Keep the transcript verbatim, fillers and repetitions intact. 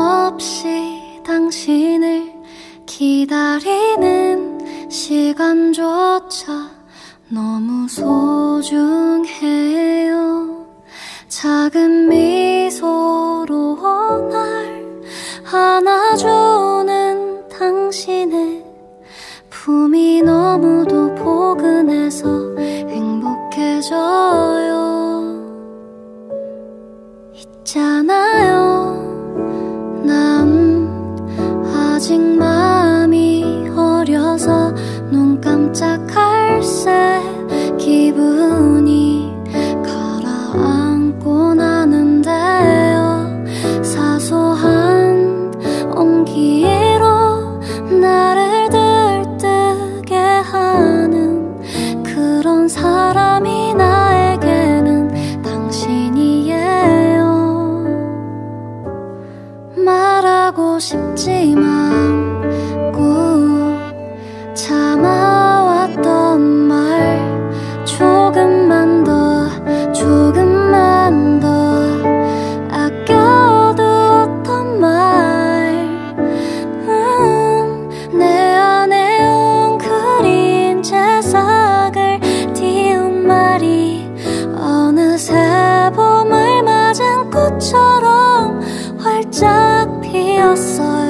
없이 당신을 기다리는 시간조차 너무 소중해요. 작은 미소로 날 안아주는 당신의 품이 너무도 포근해서 행복해져요. 있잖아요, 난 아직 마음이 어려서 눈 깜짝할 새 기분이 가라앉고 나는데요. 사소한 온기로 나를 들뜨게 하는 그런 사람이 나에게는 당신이에요. 말하고 싶지만 꾹 참아왔던 말 조금만 더 조금만 더 아껴두었던 말 음, 내 안에 웅크린 새싹을 띄운 말이 어느새 봄을 맞은 꽃처럼 활짝 피었어요.